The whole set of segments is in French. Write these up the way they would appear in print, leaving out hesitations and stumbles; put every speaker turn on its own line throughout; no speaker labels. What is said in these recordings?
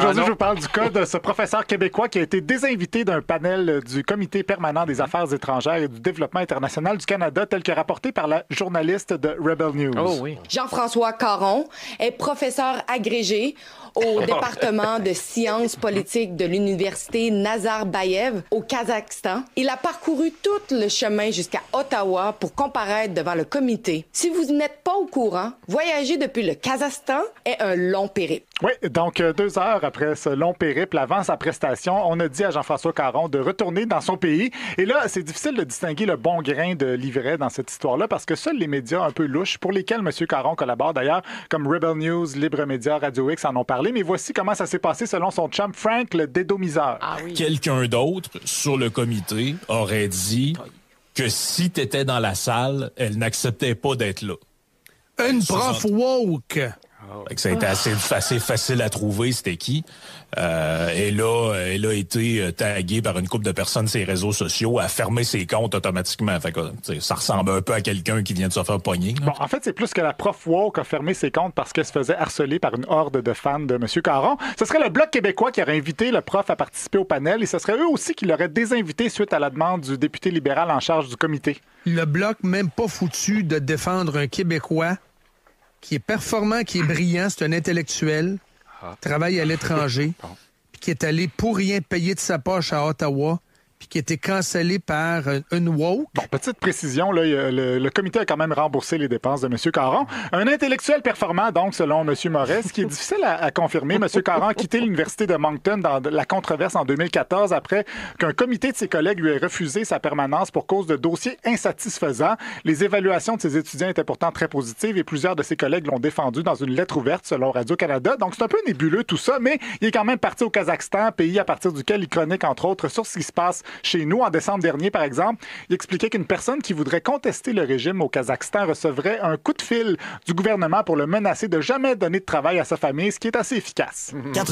Aujourd'hui, je vous parle du cas de ce professeur québécois qui a été désinvité d'un panel du Comité permanent des affaires étrangères et du développement international du Canada, tel que rapporté par la journaliste de Rebel News.
Oh oui.
Jean-François Caron est professeur agrégé au département de sciences politiques de l'Université Nazarbayev au Kazakhstan. Il a parcouru tout le chemin jusqu'à Ottawa pour comparaître devant le comité. Si vous n'êtes pas au courant, voyager depuis le Kazakhstan est un long périple.
Oui, donc 2 heures après ce long périple, avant sa prestation, on a dit à Jean-François Caron de retourner dans son pays. Et là, c'est difficile de distinguer le bon grain de l'ivraie dans cette histoire-là parce que seuls les médias un peu louches, pour lesquels M. Caron collabore d'ailleurs, comme Rebel News, Libre Média, Radio X en ont parlé. Mais voici comment ça s'est passé selon son chum Frank, le dédomiseur.
Ah oui.
Quelqu'un d'autre sur le comité aurait dit que si t'étais dans la salle, elle n'acceptait pas d'être là.
Une prof woke.
Fait que ça a été assez facile à trouver, c'était qui. Elle a été taguée par une couple de personnes sur les réseaux sociaux, à fermer ses comptes automatiquement. Fait que, ça ressemble un peu à quelqu'un qui vient de se faire pogner. Là.
Bon, en fait, c'est plus que la prof woke a fermé ses comptes parce qu'elle se faisait harceler par une horde de fans de M. Caron. Ce serait le Bloc québécois qui aurait invité le prof à participer au panel et ce serait eux aussi qui l'auraient désinvité suite à la demande du député libéral en charge du comité.
Le Bloc même pas foutu de défendre un Québécois qui est performant, qui est brillant, c'est un intellectuel, travaille à l'étranger, puis qui est allé pour rien payer de sa poche à Ottawa, puis qui a été cancellé par une woke.
Bon, petite précision, là, le comité a quand même remboursé les dépenses de M. Caron. Un intellectuel performant, donc, selon M. Moret, ce qui est difficile à confirmer. M. Caron a quitté l'Université de Moncton dans la controverse en 2014 après qu'un comité de ses collègues lui ait refusé sa permanence pour cause de dossiers insatisfaisants. Les évaluations de ses étudiants étaient pourtant très positives et plusieurs de ses collègues l'ont défendu dans une lettre ouverte, selon Radio-Canada. Donc, c'est un peu nébuleux tout ça, mais il est quand même parti au Kazakhstan, pays à partir duquel il chronique, entre autres, sur ce qui se passe chez nous. En décembre dernier, par exemple, il expliquait qu'une personne qui voudrait contester le régime au Kazakhstan recevrait un coup de fil du gouvernement pour le menacer de jamais donner de travail à sa famille, ce qui est assez efficace.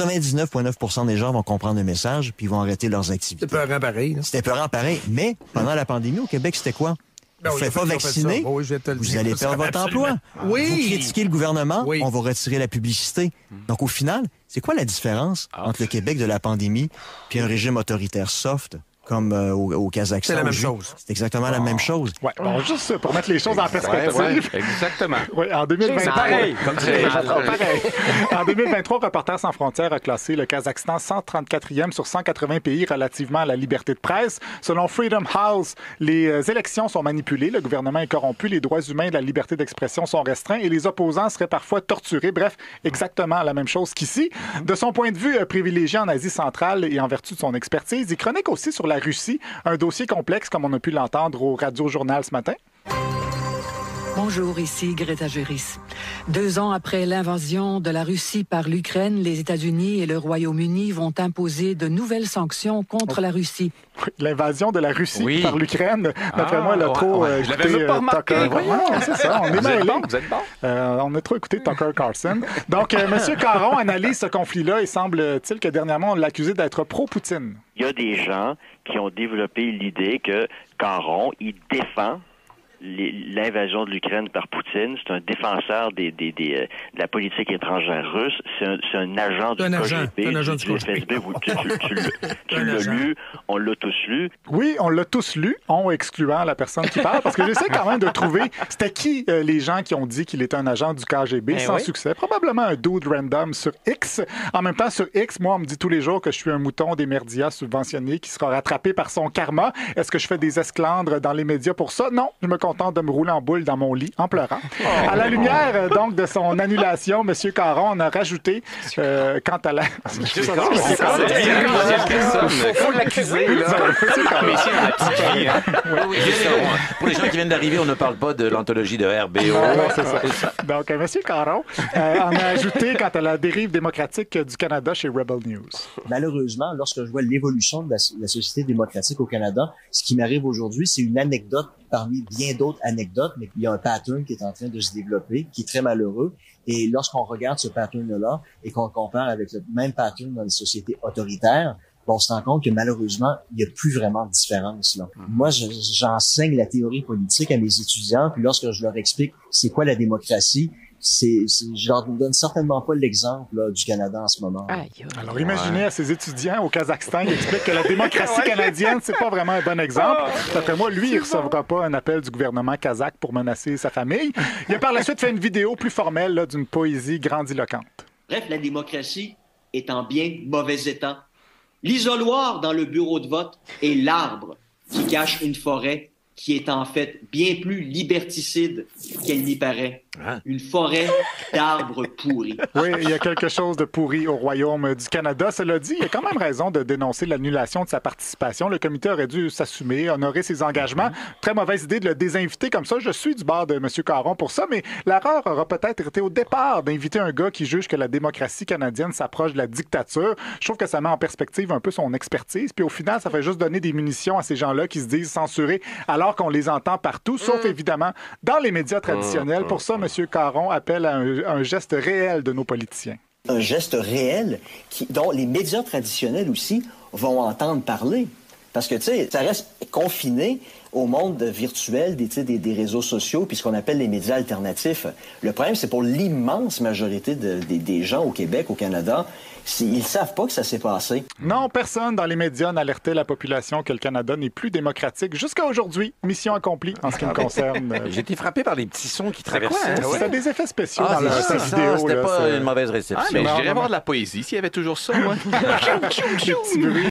99,9% des gens vont comprendre le message puis vont arrêter leurs activités.
C'était peurant pareil.
C'était peurant pareil. Mais pendant la pandémie, au Québec, c'était quoi? Vous ne faites pas vacciner, vous allez perdre votre emploi.
Oui.
Vous critiquez le gouvernement,
Oui.
on va retirer la publicité. Donc, au final, c'est quoi la différence entre le Québec de la pandémie puis un régime autoritaire soft comme au Kazakhstan?
C'est la même chose.
C'est exactement la même chose.
Ouais, bon, juste pour mettre les choses en perspective.
Ouais, exactement.
Oui, en 2023.
C'est pareil, comme tu l'as dit.
Pareil. En 2023, Reporters sans frontières a classé le Kazakhstan 134e sur 180 pays relativement à la liberté de presse. Selon Freedom House, les élections sont manipulées, le gouvernement est corrompu, les droits humains et la liberté d'expression sont restreints et les opposants seraient parfois torturés. Bref, exactement la même chose qu'ici. De son point de vue privilégié en Asie centrale et en vertu de son expertise, il chronique aussi sur la Russie, un dossier complexe comme on a pu l'entendre au Radio-Journal ce matin.
Bonjour, ici Greta Juris. 2 ans après l'invasion de la Russie par l'Ukraine, les États-Unis et le Royaume-Uni vont imposer de nouvelles sanctions contre la Russie.
Oui, l'invasion de la Russie par l'Ukraine, d'après moi, elle a trop
je l'avais
écouté
même pas remarqué.
Tucker. Ouais, c'est ça, on est
Vous êtes
mêlés.
bon, vous êtes bon.
On a trop écouté Tucker Carlson. Donc, M. Caron analyse ce conflit-là et semble-t-il que dernièrement, on l'a accusé d'être pro-Poutine.
Il y a des gens qui ont développé l'idée que Caron, il défend l'invasion de l'Ukraine par Poutine. C'est un défenseur de la politique étrangère russe. C'est un agent du KGB, du FSB. Tu l'as lu, on l'a tous lu.
Oui, on l'a tous lu, on excluant la personne qui parle, parce que j'essaie quand même de trouver c'était qui les gens qui ont dit qu'il était un agent du KGB sans succès. Probablement un dude random sur X. En même temps, sur X, moi, on me dit tous les jours que je suis un mouton des merdias subventionnés qui sera rattrapé par son karma. Est-ce que je fais des esclandres dans les médias pour ça? Non, je me contente de me rouler en boule dans mon lit en pleurant. À la lumière, donc, de son annulation, M. Caron en a rajouté quant à la...
Faut l'accuser, là.
Pour les gens qui viennent d'arriver, on ne parle pas de l'anthologie de RBO.
C'est ça. Donc, M. Caron en a ajouté quant à la dérive démocratique du Canada chez Rebel News.
Malheureusement, lorsque je vois l'évolution de la société démocratique au Canada, ce qui m'arrive aujourd'hui, c'est une anecdote parmi bien d'autres anecdotes, mais il y a un pattern qui est en train de se développer, qui est très malheureux. Et lorsqu'on regarde ce pattern-là et qu'on compare avec le même pattern dans les sociétés autoritaires, on se rend compte que malheureusement, il n'y a plus vraiment de différence, là. Moi, j'enseigne la théorie politique à mes étudiants, puis lorsque je leur explique c'est quoi la démocratie, je leur donne certainement pas l'exemple là, du Canada en ce moment.
Alors, imaginez à ces étudiants au Kazakhstan, il explique que la démocratie canadienne, c'est pas vraiment un bon exemple. D'après moi, lui, il recevra pas un appel du gouvernement kazakh pour menacer sa famille. Il a par la suite fait une vidéo plus formelle là, d'une poésie grandiloquente.
Bref, la démocratie est en bien mauvais état. L'isoloir dans le bureau de vote est l'arbre qui cache une forêt qui est en fait bien plus liberticide qu'elle n'y paraît. Une forêt d'arbres pourris.
Oui, il y a quelque chose de pourri au Royaume du Canada. Cela dit, il a quand même raison de dénoncer l'annulation de sa participation. Le comité aurait dû s'assumer, honorer ses engagements. Très mauvaise idée de le désinviter comme ça. Je suis du bord de M. Caron pour ça, mais l'erreur aura peut-être été au départ d'inviter un gars qui juge que la démocratie canadienne s'approche de la dictature. Je trouve que ça met en perspective un peu son expertise. Puis au final, ça fait juste donner des munitions à ces gens-là qui se disent censurés alors qu'on les entend partout, sauf évidemment dans les médias traditionnels. Pour ça, M. Caron appelle à un geste réel de nos politiciens.
Un geste réel dont les médias traditionnels aussi vont entendre parler. Parce que, tu sais, ça reste confiné au monde virtuel des réseaux sociaux puis ce qu'on appelle les médias alternatifs. Le problème, c'est pour l'immense majorité des gens au Québec, au Canada, ils savent pas que ça s'est passé.
Non, personne dans les médias n'alertait la population que le Canada n'est plus démocratique. Jusqu'à aujourd'hui, mission accomplie en ce qui me concerne.
J'ai été frappé par les petits sons qui traversaient.
C'était des effets spéciaux dans la vidéo.
C'était pas une mauvaise réception.
Mais je dirais avoir de la poésie s'il y avait toujours ça, moi.
Des petits bruits.